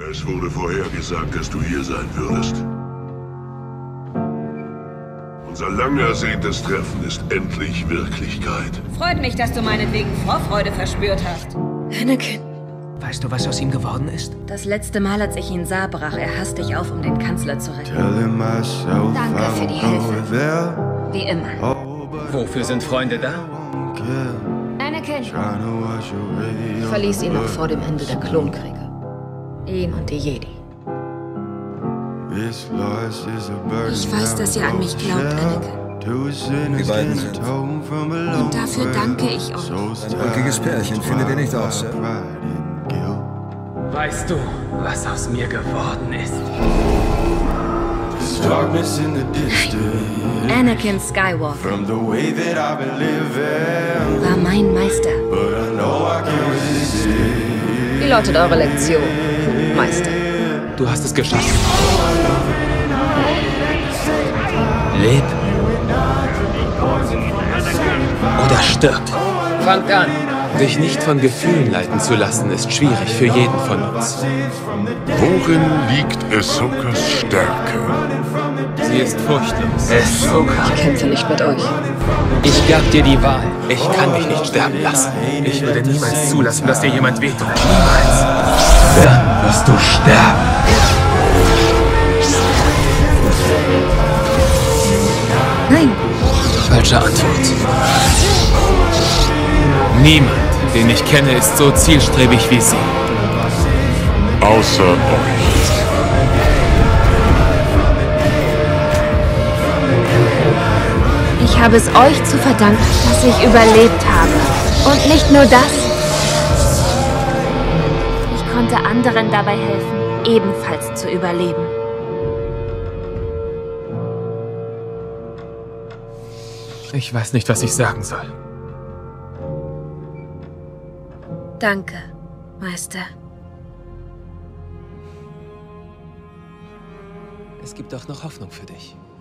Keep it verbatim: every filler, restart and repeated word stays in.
Es wurde vorhergesagt, dass du hier sein würdest. Unser lang ersehntes Treffen ist endlich Wirklichkeit. Freut mich, dass du meinetwegen Vorfreude verspürt hast. Anakin. Weißt du, was aus ihm geworden ist? Das letzte Mal, als ich ihn sah, brach er hastig auf, um den Kanzler zu retten. Danke für die Hilfe. Wie immer. Wofür sind Freunde da? Anakin. Ich verließ ihn noch vor dem Ende der Klonkriege. Ihn und die Jedi. Ich weiß, dass ihr an mich glaubt, Anakin. Die beiden sind. Und dafür danke ich euch. Ein ulkiges Pärchen, findet ihr nicht auch, Sir? Weißt du, was aus mir geworden ist? Anakin Skywalker war mein Meister. Wie lautet eure Lektion, Meister? Du hast es geschafft. Leb. Oder stirb. Fangt an. Dich nicht von Gefühlen leiten zu lassen, ist schwierig für jeden von uns. Worin liegt Ahsokas Stärke? Sie ist furchtlos. Ahsoka. Ich kämpfe nicht mit euch. Ich gab dir die Wahl. Ich kann dich nicht sterben lassen. Ich würde niemals zulassen, dass dir jemand wehtut. Niemals. Dann wirst du sterben. Nein. Falsche Antwort. Niemand, den ich kenne, ist so zielstrebig wie sie. Außer euch. Ich habe es euch zu verdanken, dass ich überlebt habe. Und nicht nur das. Ich konnte anderen dabei helfen, ebenfalls zu überleben. Ich weiß nicht, was ich sagen soll. Danke, Meister. Es gibt auch noch Hoffnung für dich.